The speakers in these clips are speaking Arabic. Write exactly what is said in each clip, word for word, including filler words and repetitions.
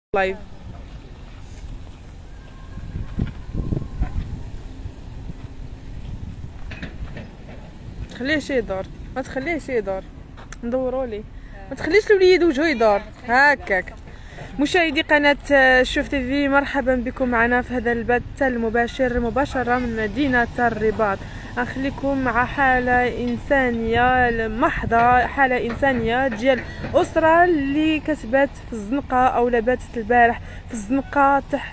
لايف. تخليه شي يدور، ما تخليه شي يدور، ندوروا ليه، ما تخليش الوليد وجهه يدور هكاك. مشاهدي قناة شوف تيفي، مرحبا بكم معنا في هذا البث المباشر مباشرة من مدينة الرباط. نخليكم مع حالة إنسانية محضة، حالة إنسانية ديال أسرة اللي كتبات في الزنقة أو لباتت البارح في الزنقة تحت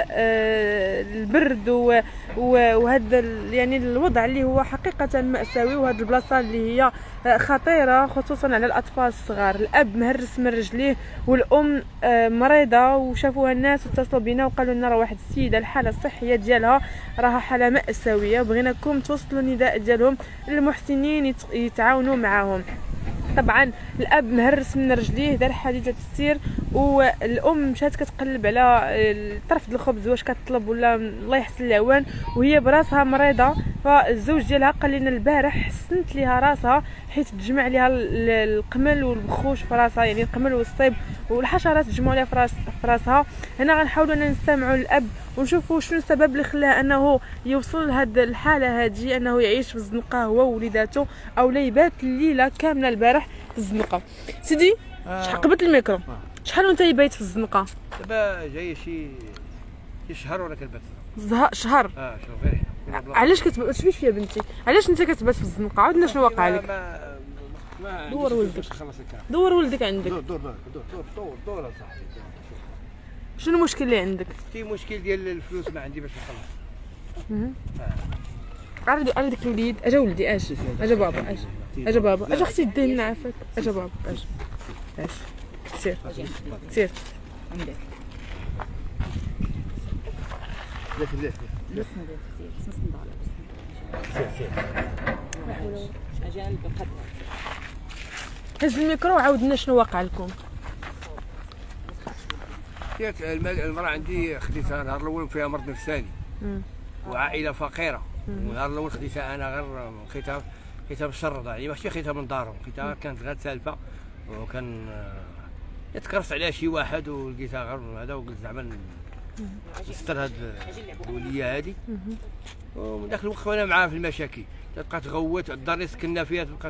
البرد وهذا يعني الوضع اللي هو حقيقة مأساوي، وهذه البلاصة اللي هي خطيرة خصوصا على الأطفال الصغار. الأب مهرس من رجليه والأم مريضة، وشافوها الناس واتصلوا بنا وقالوا لنا راه واحد السيدة الحالة الصحية ديالها راها حالة مأساوية. بغيناكم توصلوا النداء ديالهم للمحسنين يتعاونوا معاهم. طبعا الاب مهرس من رجليه، دار حادثه السير، والام مشات كتقلب على طرف الخبز واش كتطلب ولا الله يحسن العوان، وهي براسها مريضه. فالزوج ديالها قال لنا البارح حسنت ليها راسها حيت تجمع ليها القمل والبخوش في راسها، يعني القمل والصيب والحشرات تجمعوا ليها في راسها. هنا غنحاولوا ان نستمعوا للاب ونشوفوا شنو السبب اللي خلاه انه يوصل لهاد الحاله هذه، انه يعيش في الزنقه هو ووليداته او لا يبات الليله كامله البارح في الزنقه. سيدي شحال قبلت الميكرو، شحال وانت بايت في الزنقه؟ دابا جاي شي شي شهر ولا كنبات شهر. اه شوفي علاش كتبات؟ شوفي فيا بنتي، علاش انت كتبات في الزنقه؟ عاودنا شنو واقع لك؟ ما ما دور ولدك، خلص الكلام. دور ولدك عندك. دور دور دور دور دور دور صاحبي. شنو المشكل اللي عندك؟ في مشكل ديال الفلوس ما عندي باش نخلص. اها عرضي على ديك الوليد. اجا ولدي، اجا اجا بابا، اجا اجا بابا، اجا اختي دينا عافاك، اجا بابا، اجا اجا سير سير عندك لا لا بسم الله بسم الله سير سير اجانب القدر. هز الميكرو وعاودنا شنو واقع لكم. جات المراه عندي خديتها النهار الاول فيها مرض نفساني وعائله فقيره، والنهار الاول خديتها انا غير خديتها خديتها بالشرطه، يعني ماشي خديتها من دارهم، خديتها كانت غير سالفه، وكان يتكرس عليها شي واحد ولقيتها غير هذا، وقلت زعما نستر هاد الوليه هادي. ومن ذاك الوقت وانا معاها في المشاكل، تبقى تغوت الدار اللي سكننا فيها، تبقى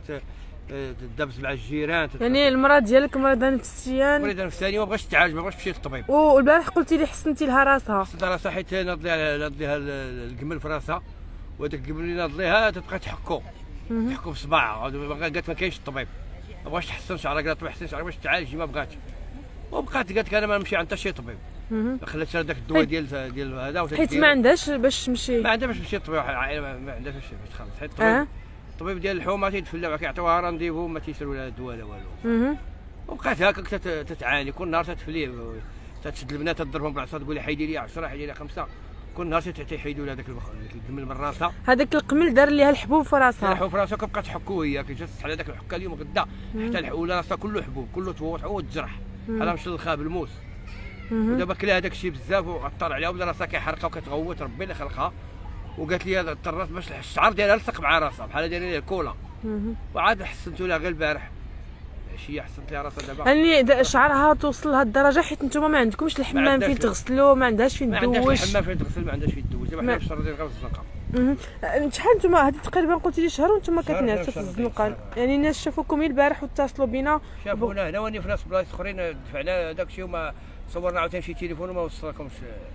تدبس مع الجيران. يعني المراه ديالك مريضه نفسيا؟ مريضه نفسانيه، ما بغاش تعالج، ما بغاش تمشي للطبيب. والبارح قلتي لي حسنتي لها راسها. حسنت راسها حيت ناض ليها ناض ليها القمل في راسها، وهذاك القمل اللي ناض ليها تبقى تحكو تحكو بصباعها، قالت ما كاينش الطبيب، ما بغاش تحسن شعرها، قالت ما تحسن شعرها باش تعالج، ما بغاتش، وبقات قالت لك انا ما نمشي عند حتى شي طبيب. خلات هذاك الدواء ديال ديال هذا، حيت ما عندهاش باش تمشي، ما عندها باش تمشي للطبيب، ما عندهاش باش تخلص، حيت الطبيب الطبيب ديال الحومه تيتفلى، كيعطيوها رانديفو ما تيسالوا لها الدواء لا والو. وبقات هكاك تتعاني كل نهار، تتفليه، تتشد البنات تضربهم بالعصا، تقول لي حيدي لي عشرة حيدي لي خمسة، كل نهار تيحيدوا لها هذاك القمل من راسها. هذاك القمل دار ليها الحبوب في راسها، الحبوب في راسها، كتبقى تحكو هي، كتجلس على هذاك الحكه اليوم غدا حتى الحول راسها كله حبوب، كله توت عود جرح بحال مشلخها بالموس. ودابا كلا هذاك الشيء بزاف وعطر عليها، وبدا راسها كيحرقها وكتغوت، ربي اللي خلقها. وقالت لي اضطرت باش الشعر ديالها لصق مع راسها بحال دايرين ليها الكولا، وعاد حسنتو لها غير البارح عشيه، حسنت لها راسها دابا. يعني شعرها توصل لهاد الدرجه حيت نتوما ما عندكمش الحمام فين تغسلوا، ما عندهاش فين تدوش. ما عندهاش الحمام فين تغسل، ما عندهاش فين تدوش، دابا حنا في الشهر ديال غير الزنقه. شحال نتوما هذه تقريبا قلتي لي شهر وانتم كتنعسوا في الزنقه؟ يعني الناس شافوكم البارح واتصلوا بنا، شافونا هنا وني في ناس بلايص اخرين، دفعنا داك الشيء وما صورنا عاوتاني شي تليفون وما وصلكمش.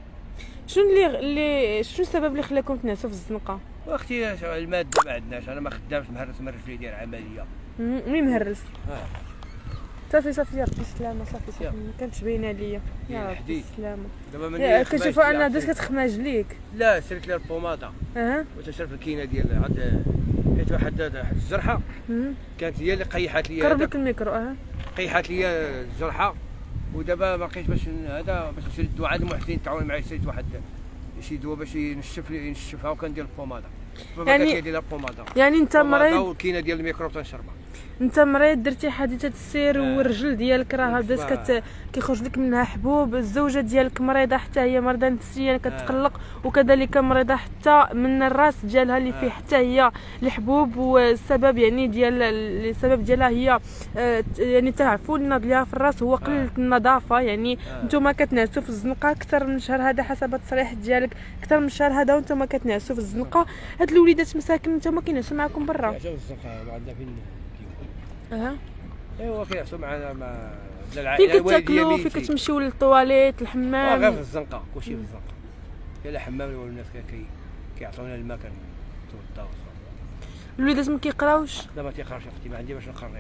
شنو اللي اللي شنو السبب اللي خلاكم تنعسوا في الزنقه؟ واختي الماده ما عندناش، انا ما خدامش، مهرس من رجلي داير عمليه. مين مهرس؟ اه صافي صافي يا ربي السلامه، صافي صافي ما كانتش باينه ليا، يا ربي السلامه. دابا ملي كتشوفوا ان بدات كتخماج ليك؟ لا سرت لها البوماده، اها، وتشرب الكينه ديال عاد حيت واحد واحد الجرحه كانت هي اللي قيحات لي، قرب لك الميكرو. اها، قيحات لي الجرحه، ودابا ما لقيتش باش هذا باش نشري الدواء عند المحسن تعاون معايا، شريت واحد شي دواء باش ينشف لي ينشفها، وكندير البوماده، يعني ديال البوماده، يعني انت مريض والكينه ديال الميكروب تنشربها. انت مريض درتي حادثه السير آه. والرجل ديالك راه بدات كت... كيخرج لك منها حبوب، الزوجه ديالك مريضه حتى هي مريضه نفسيا كتقلق، وكذلك مريضه حتى من الراس ديالها اللي فيه حتى هي الحبوب، والسبب يعني ديال السبب ديالها هي آه يعني تعفن ديالها في الراس هو قله النظافه. يعني نتوما كتنعسوا في الزنقه اكثر من الشهر هذا حسب التصريح ديالك، اكثر من الشهر هذا وانتم كتنعسوا في الزنقه. هاد الوليدات مساكن نتوما كينعسوا معكم برا. كينعسوا في الزنقه ما عندنا فين. اها ايوا كينعسوا معنا ما فين كتاكلوا فين كتمشيو للطواليت الحمام؟ غير في الزنقه، كلشي في الزنقه. كاين لا حمام ولا الناس كي كيعطيونا الماء كنتوضاو. الوليدات ما كيقراوش؟ لا ما تيقراوش اختي، ما عندي باش نقريهم.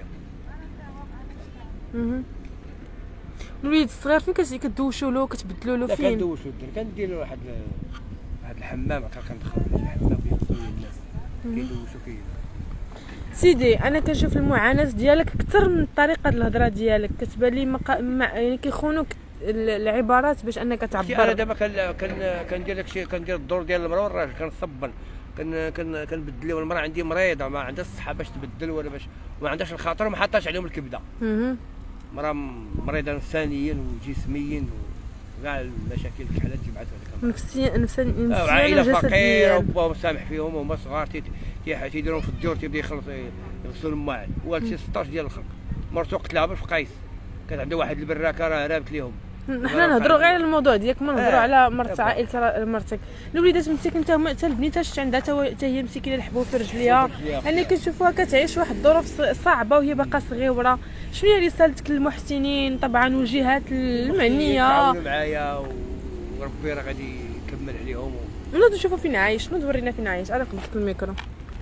اها الوليد الصغير فين كتدوشوا له كتبدلوا له فين؟ كندوشوا الدري كندير له واحد واحد الحمام هكا كندخل الحمام كيغسلوا الناس كيدوشوا كي سيدي. انا كنشوف المعاناه ديالك اكثر من طريقه الهضره ديالك، كتبان لي مق... مع... يعني كيخونوك العبارات باش انك تعبر. انا دابا كان كان كندير داكشي، كندير الدور ديال المراه والراجل، كنصبن كن كن كنبدل لهم. المراه عندي مريضه ما عندهاش الصحه باش تبدل ولا باش ما عندهاش الخاطر وما حطاش عليهم الكبده. اها مراه مريضه نفسانيا وجسميا وكاع المشاكل بحال هادي بعثوا لك نفسيا نفسيا عائله فقيره وبا مسامح فيهم وهما صغار تيديرهم في الدور تيبدا يخلص يغسلوا الماعن. وهذا الشيء ستطاش ديال الخلق. مرتو قتلها باش في قيس، كانت عنده واحد البراكه راه رابت ليهم. حنا نهضروا غير على الموضوع ديالك، ما نهضروا على مرت عائله مرتك. الوليدات مسكين حتى البنيته شفت عندها حتى هي مسكينه الحبوب في رجليها، يعني كنشوفوها كتعيش واحد الظروف صعبه وهي باقا صغيره. شنو هي رسالتك للمحسنين طبعا والجهات المعنيه؟ تعاونوا معايا وربي راه غادي يكمل عليهم. نوض نشوفوا فين عايش، نوض ورينا فين عايش. انا قبلت الميكرو.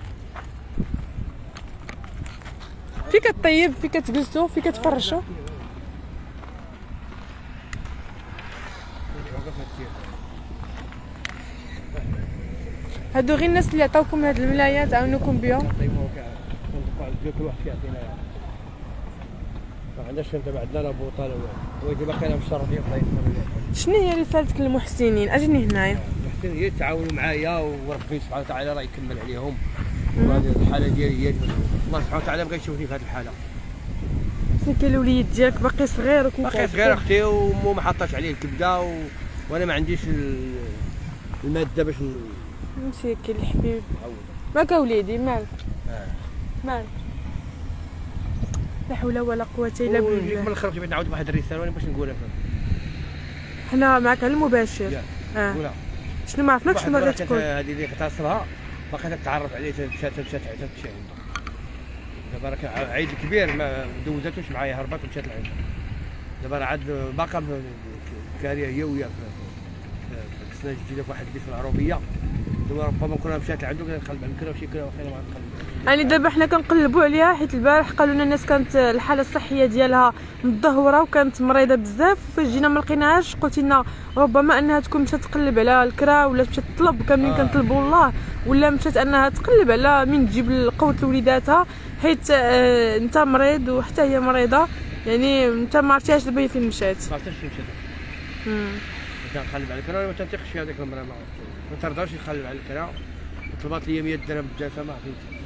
فين كطيب، فين كتجلسوا، فين كتفرشوا؟ هادو غير الناس اللي عطاوكم هاد الملايات عاونوكم بهم. كل واحد كيعطينا ما عندناش دابا عندنا لا بوطه لا والو، باقي انا مشطر ديال الله يسر. شنو هي رسالتك للمحسنين؟ اجيني هنايا. المحسنين هي تعاونوا معايا وربي سبحانه وتعالى راه يكمل عليهم. وهذه الحاله ديالي هي الله سبحانه وتعالى ما كيشوفني في هذه الحاله. مسكين الوليد ديالك باقي صغير وكيف باقي صغير اختي ومو ما حطاش عليه الكبده و... وانا ما عنديش الماده باش مسكين الحبيب. مالك وليدي مالك؟ اه مالك؟ لا حول ولا قوه الا بالله. من الاخر كيف نعاود واحد الرساله وانا باش نقولها حنا معك على المباشر. اه شنو ما عرفناش شنو باغي تقول. هذه اللي اغتصبها باقي تتعرف عليه مشات مشات عيطات شي عندها. دابا راه عيد كبير ما دوزاتوش معايا هربات ومشات لعند. دابا راه عاد باقا كاريه هي وياه في السنه الجديده في واحد البيت في العروبيه. دابا ربما كنا مشات لعندو كنقلب على الكرا وشي كرا واخا ما غنقلب. يعني دابا حنا كنقلبوا عليها حيت البارح قالوا لنا الناس كانت الحاله الصحيه ديالها متدهوره وكانت مريضه بزاف، فاش جينا ما لقيناهاش قلت لنا ربما انها تكون مشات تقلب على الكرا ولا مشات تطلب كاملين. آه. كنطلبوا الله ولا مشات انها تقلب على من تجيب قوه لوليداتها حيت آه انت مريض وحتى هي مريضه. يعني انت ما عرفتيهاش دابا فين مشات. ما عرفتش فين مشات. امم كنقلب على الكرا ولا ما تنثقش في هذيك المراه، ما ترضاش يقلب على الكرا. طلبات لي مية درهم بالجلسه ما عرفتش.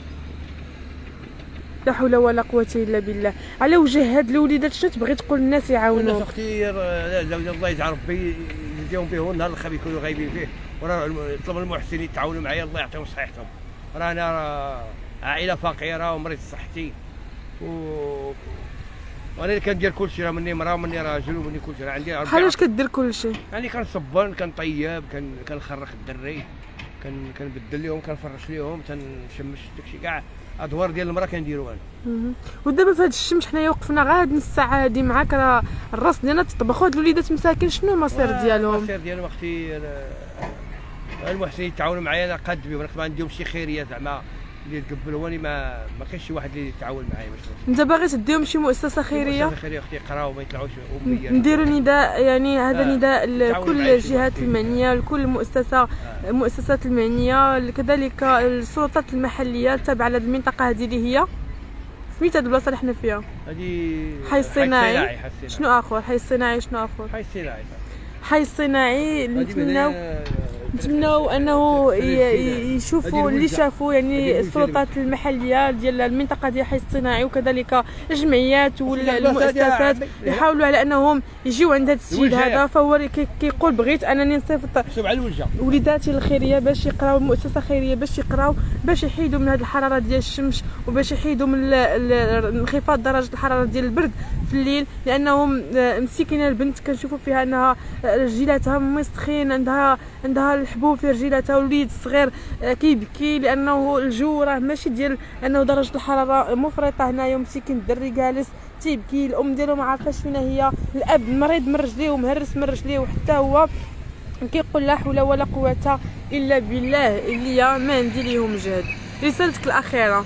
لا حول ولا قوه الا بالله. على وجه هاد الوليدات شنو تبغي تقول للناس يعاونوك؟ الناس اختي الله يجعل ربي يجزيهم به النهار الخبيث يكونوا غايبين فيه. وراه نطلب المحسنين يتعاونوا معايا الله يعطيهم صحتهم. راه انا عائله فقيره ومريض صحتي و وانا اللي كندير كلشي، راه مني مراه ومني راجل ومني كلشي. راه عندي بحال واش كدير كلشي؟ يعني كنصبن كنطيب كنخرق الدري كنبدل لهم كنفرش لهم تنشمش داكشي كاع ادوار ديال المراه كنديرو انا. ودابا في هذا الشمس حنايا وقفنا غير هاد نص ساعه هادي معاك، راه الراس ديالنا تطبخ. هاد الوليدات مساكين شنو المصير ديالهم؟ المصير ديالهم اختي المحسنين يتعاونوا معايا انا قاد بهم، ما عندهمش شي خيريه زعما اللي تقبلوني. ما ما كاينش شي واحد اللي يتعاون معايا. باش انت باغي تديهم شي مؤسسه خيريه؟ مؤسسه خيريه اختي يقراو وما يطلعوش اميه. نديروا نداء يعني هذا آه. نداء لكل الجهات المعنيه، لكل المؤسسه آه. المؤسسات المعنيه، كذلك السلطات المحليه التابعه لهذه المنطقه هذه اللي هي سميت هذه البلاصه اللي حنا فيها. هذه حي الصناعي. شنو اخر؟ حي الصناعي. شنو اخر؟ حي الصناعي. حي الصناعي اللي نتمناو نتمناو انه ي- يشوفوا اللي شافوا يعني السلطات المحليه ديال المنطقه ديال الحي الصناعي وكذلك الجمعيات والمؤسسات يحاولوا على انهم يجيو عند هذا السيد هذا، فهو كي- كيقول بغيت انني نصيفط شوف على الوجه وليداتي الخيريه باش يقراو، المؤسسه خيريه باش يقراو، باش يحيدوا من هذه الحراره ديال الشمس وباش يحيدوا من ال- ال- انخفاض درجه الحراره ديال البرد في الليل، لانهم مسكينه البنت كنشوفوا فيها انها رجيلاتها مسخين، عندها عندها الحبوب في رجيلاتها، والوليد الصغير كيبكي لانه الجو راه ماشي ديال انه درجه الحراره مفرطه هنايا، مسكين الدري جالس تيبكي، الام ديالو ما عارفاش فينا هي، الاب مريض من رجليه ومهرس من رجليه، وحتى هو كيقول لا حول ولا قوه الا بالله اللي ما ندير ليهم جهد. رسالتك الاخيره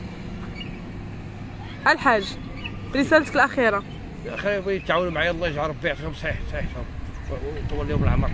الحاج، رسالتك الاخيره. خير بغيت يتعاونوا معايا، الله يجعل ربي يعطيهم صحيح صحيحهم ويطول لهم العمر.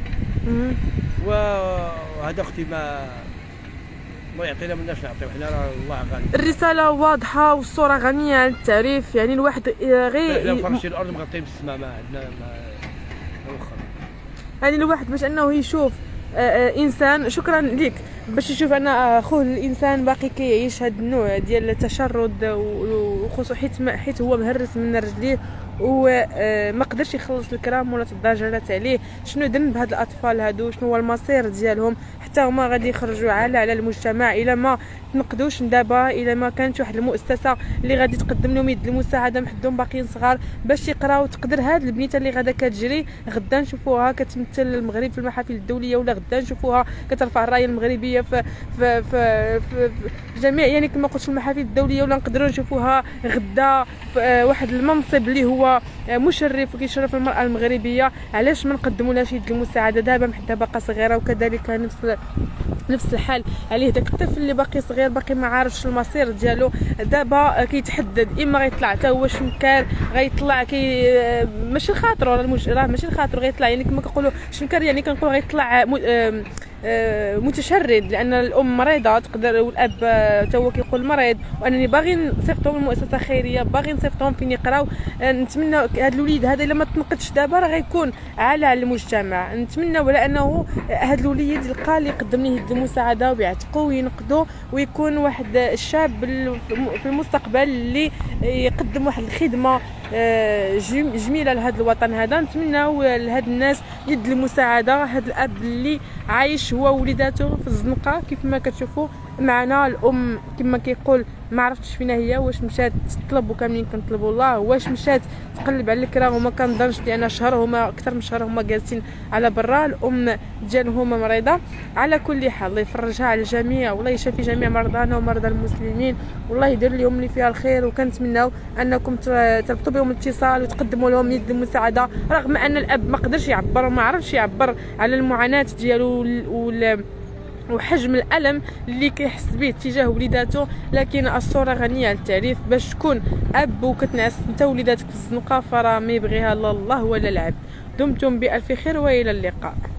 وهذا اختي ما الله يعطينا من الناس نعطيو حنا، راه الله غالب. الرساله واضحه والصوره غنيه عن التعريف، يعني الواحد غير لا فرشين الارض مغطيين بالسماء، ما عندنا ما وخر. يعني الواحد باش انه يشوف آه آه انسان، شكرا لك، باش يشوف ان اخوه الانسان باقي كيعيش هذا النوع ديال التشرد، وخصوصا حيت حيت هو مهرس من رجليه وما قدرش يخلص الكرام ولا تضاجرات عليه. شنو ذنب هاد الاطفال هادو؟ شنو هو المصير ديالهم؟ حتى هما غادي يخرجوا على على المجتمع الا ما تنقدوش دابا، الا ما كانت واحد المؤسسه اللي غادي تقدم لهم يد المساعده محدهم باقيين صغار باش يقراو. تقدر هاد البنيته اللي غادا كتجري غدا نشوفوها كتمثل المغرب في المحافل الدوليه، ولا غدا نشوفوها كترفع الرايه المغربيه في في في, في, في جميع يعني كما قلت في المحافل الدوليه، ولا نقدروا نشوفوها غدا في واحد المنصب اللي هو مشرف وكيشرف المراه المغربيه. علاش ما نقدموا لهاش يد المساعده دابا حتى باقا صغيره؟ وكذلك نفس نفس الحال عليه داك الطفل اللي باقي صغير باقي ما عارفش المصير ديالو، دابا كيتحدد اما غيطلع حتى هو شمكار، غيطلع كي ماشي خاطرو راه ماشي خاطرو غيطلع، يعني كما كنقولوا شمكار يعني كنقولوا غيطلع متشرد، لان الام مريضه تقدر والاب حتى هو كيقول مريض، وانني باغي نصيفطهم لمؤسسه خيريه، باغي نصيفطهم فين يقراو. نتمنى هذا الوليد هذا الا ما تنقدش دابا راه غيكون على المجتمع. نتمنى ولا انه هذا الوليد يلقى اللي يقدم ليه يد المساعده ويعتقوا وينقدوا، ويكون واحد الشاب في المستقبل اللي يقدم واحد الخدمه جميله لهذا الوطن هذا. نتمنى لهاد الناس يد المساعده، هذا الاب اللي عايش هو ووليداته في الزنقه كيف ما كتشوفوا معنا. الام كما كيقول ما عرفتش فينا هي، واش مشات تطلب وكاملين كنطلبوا الله، واش مشات تقلب على الكرا وما كنظنش، لان شهر هما اكثر من شهر هما جالسين على برا، الام ديالهم مريضه. على كل حال الله يفرجها على الجميع، والله يشافي جميع مرضانا ومرضى المسلمين، والله يدير لهم اللي فيها الخير. وكنتمناو انكم تربطوا بهم الاتصال وتقدموا لهم يد المساعده، رغم ان الاب ما قدرش يعبر وما عرفش يعبر على المعاناه ديالو وال وحجم الالم اللي كيحس به تجاه وليداته، لكن الصوره غنيه عن التعريف. باش تكون اب وكتنعس انت وليداتك في الزنقه فراه ما يبغيها لا الله ولا العبد. دمتم بالف خير والى اللقاء.